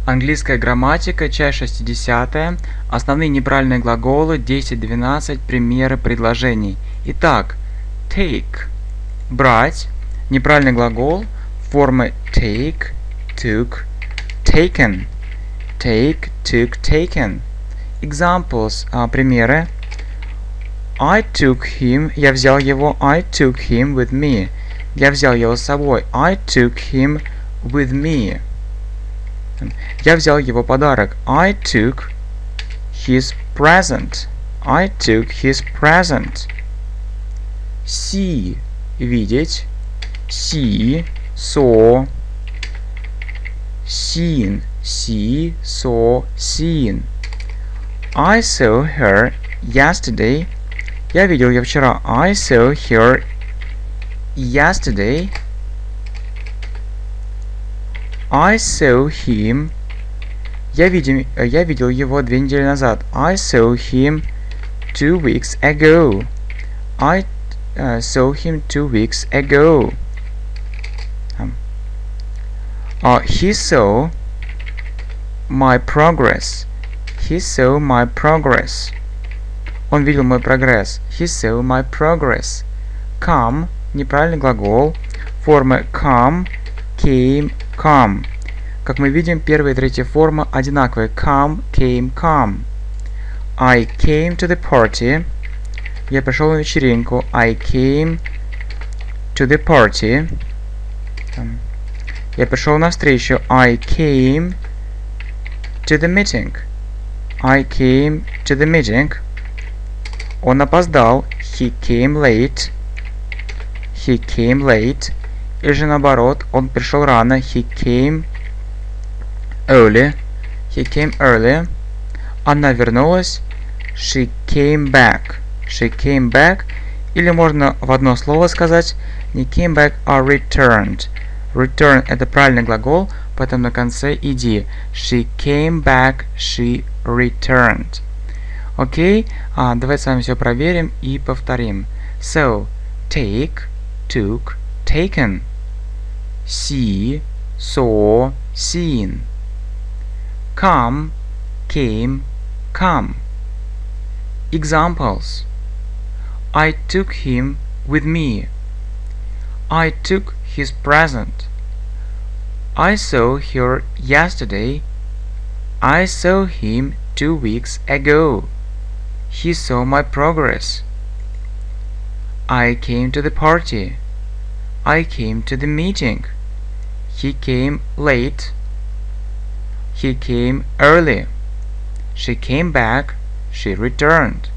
Английская грамматика, часть 60. Основные неправильные глаголы, 10-12, примеры предложений. Итак, take – брать. Неправильный глагол формы take, took, taken. Take, took, taken. Examples – примеры. I took him – я взял его. I took him with me. Я взял его с собой. I took him with me. Я взял его подарок. I took his present. I took his present. See – видеть. See, saw. Seen, see, saw, seen. I saw her yesterday. Я видел ее вчера. I saw her yesterday. I saw him. Я видел его 2 недели назад. I saw him 2 weeks ago. I saw him 2 weeks ago. He saw my progress. He saw my progress. Он видел мой прогресс. He saw my progress. Come – неправильный глагол. Формы come, came, come. Как мы видим, первая и третья форма одинаковые. Come, came, come. I came to the party. Я пришел на вечеринку. I came to the party. Я пришел на встречу. I came to the meeting. I came to the meeting. Он опоздал. He came late. He came late. Или же наоборот, он пришел рано. He came early. He came early. Она вернулась. She came back. She came back. Или можно в одно слово сказать не came back, а returned. Return – это правильный глагол, поэтому на конце иди. She came back, she returned. Окей? Давайте с вами все проверим и повторим. So, take, took, taken. See, saw, seen. Come, came, come. Examples. I took him with me. I took his present. I saw her yesterday. I saw him 2 weeks ago. He saw my progress. I came to the party. I came to the meeting. He came late. He came early. She came back. She returned.